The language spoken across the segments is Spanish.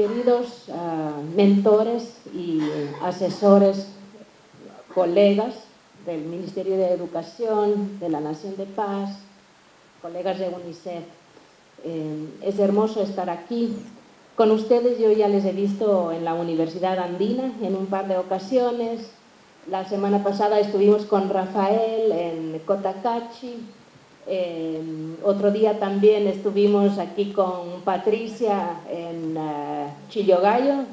queridos mentores y asesores, colegas del Ministerio de Educación, de la Nación de Paz, colegas de UNICEF, es hermoso estar aquí con ustedes. Yo ya les he visto en la Universidad Andina en un par de ocasiones. La semana pasada estuvimos con Rafael en Cotacachi. Otro día también estuvimos aquí con Patricia en Chillogallo.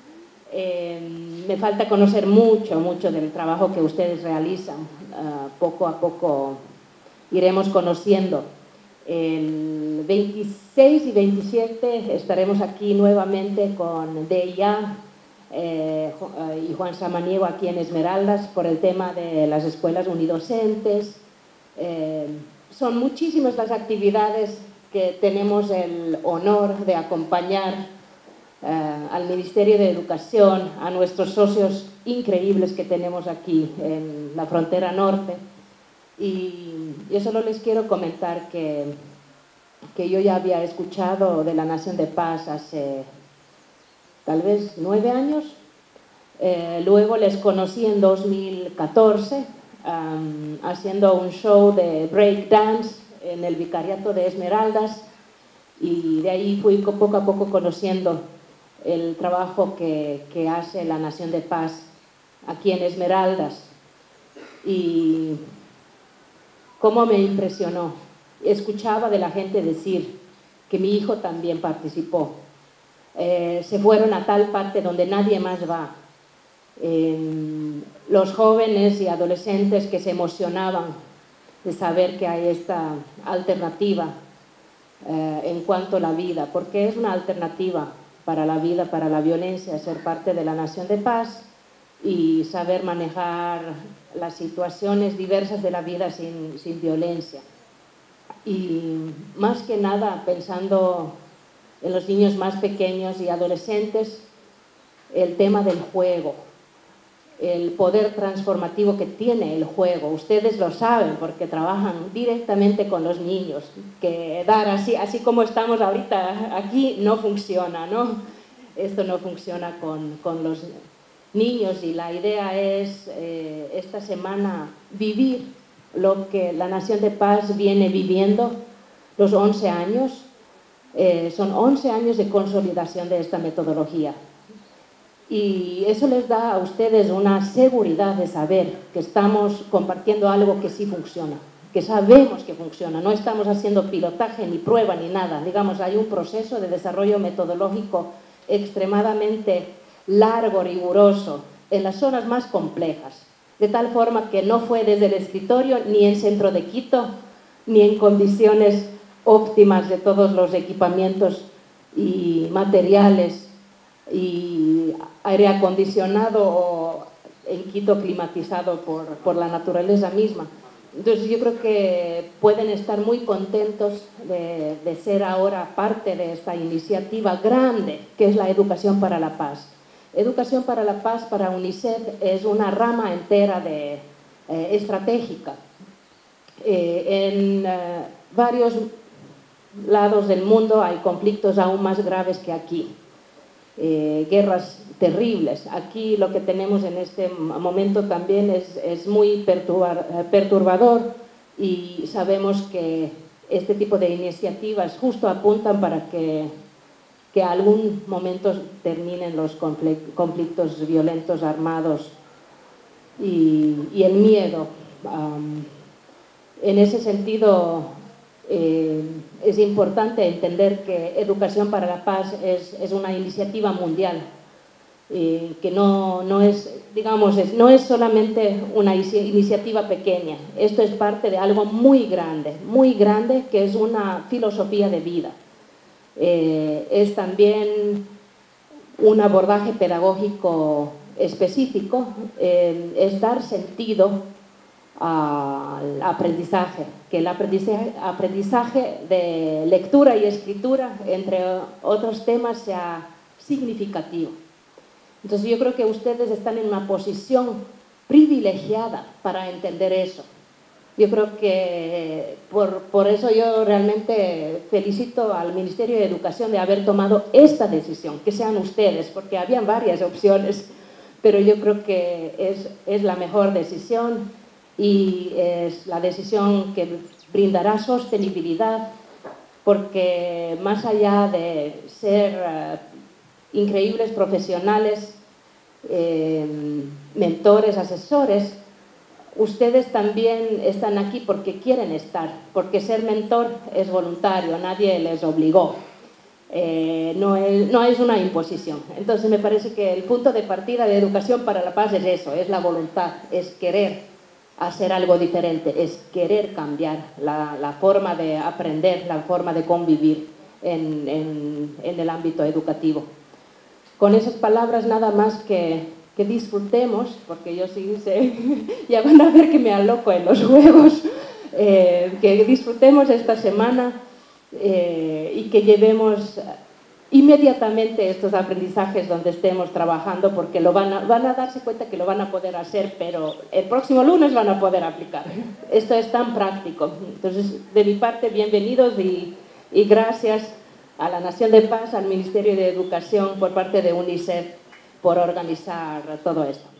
Me falta conocer mucho del trabajo que ustedes realizan. Poco a poco iremos conociendo. El 26 y 27 estaremos aquí nuevamente con DIA y Juan Samaniego aquí en Esmeraldas por el tema de las escuelas unidocentes. Son muchísimas las actividades que tenemos el honor de acompañar al Ministerio de Educación, a nuestros socios increíbles que tenemos aquí en la frontera norte. Y yo solo les quiero comentar que yo ya había escuchado de la Nación de Paz hace tal vez 9 años. Luego les conocí en 2014 haciendo un show de break dance en el Vicariato de Esmeraldas, y de ahí fui poco a poco conociendo el trabajo que hace la Nación de Paz aquí en Esmeraldas. Y cómo me impresionó. Escuchaba de la gente decir que mi hijo también participó. Se fueron a tal parte donde nadie más va. Los jóvenes y adolescentes que se emocionaban de saber que hay esta alternativa en cuanto a la vida, porque es una alternativa para la vida, para la violencia, ser parte de la Nación de Paz y saber manejar las situaciones diversas de la vida sin violencia. Y más que nada pensando en los niños más pequeños y adolescentes, el tema del juego, el poder transformativo que tiene el juego. Ustedes lo saben porque trabajan directamente con los niños, que dar así como estamos ahorita aquí no funciona, ¿no? Esto no funciona con los niños, y la idea es esta semana vivir lo que la Nación de Paz viene viviendo los 11 años. Son 11 años de consolidación de esta metodología. Y eso les da a ustedes una seguridad de saber que estamos compartiendo algo que sí funciona, que sabemos que funciona. No estamos haciendo pilotaje ni prueba ni nada. Digamos, hay un proceso de desarrollo metodológico extremadamente largo, riguroso, en las zonas más complejas, de tal forma que no fue desde el escritorio, ni en centro de Quito, ni en condiciones óptimas de todos los equipamientos y materiales y aire acondicionado, o en Quito climatizado por la naturaleza misma. Entonces yo creo que pueden estar muy contentos de ser ahora parte de esta iniciativa grande que es la Educación para la Paz. Educación para la Paz para UNICEF es una rama entera estratégica. En varios lados del mundo hay conflictos aún más graves que aquí. Guerras terribles. Aquí lo que tenemos en este momento también es muy perturbador, y sabemos que este tipo de iniciativas justo apuntan para que algún momento terminen los conflictos violentos armados y el miedo. En ese sentido, es importante entender que Educación para la Paz es una iniciativa mundial, que no es, digamos, no es solamente una iniciativa pequeña. Esto es parte de algo muy grande, que es una filosofía de vida. Es también un abordaje pedagógico específico, es dar sentido al aprendizaje, que el aprendizaje de lectura y escritura, entre otros temas, sea significativo. Entonces yo creo que ustedes están en una posición privilegiada para entender eso. Yo creo que por eso yo realmente felicito al Ministerio de Educación de haber tomado esta decisión, que sean ustedes, porque habían varias opciones, pero yo creo que es la mejor decisión y es la decisión que brindará sostenibilidad, porque más allá de ser increíbles profesionales, mentores, asesores, ustedes también están aquí porque quieren estar, porque ser mentor es voluntario, nadie les obligó, no es una imposición. Entonces me parece que el punto de partida de Educación para la Paz es eso, es la voluntad, es querer hacer algo diferente, es querer cambiar la forma de aprender, la forma de convivir en el ámbito educativo. Con esas palabras nada más que disfrutemos, porque yo sí sé, ya van a ver que me aloco en los juegos, que disfrutemos esta semana y que llevemos inmediatamente estos aprendizajes donde estemos trabajando, porque van a darse cuenta que lo van a poder hacer, pero el próximo lunes van a poder aplicar. Esto es tan práctico. Entonces, de mi parte, bienvenidos y gracias a la Nación de Paz, al Ministerio de Educación por parte de UNICEF por organizar todo esto.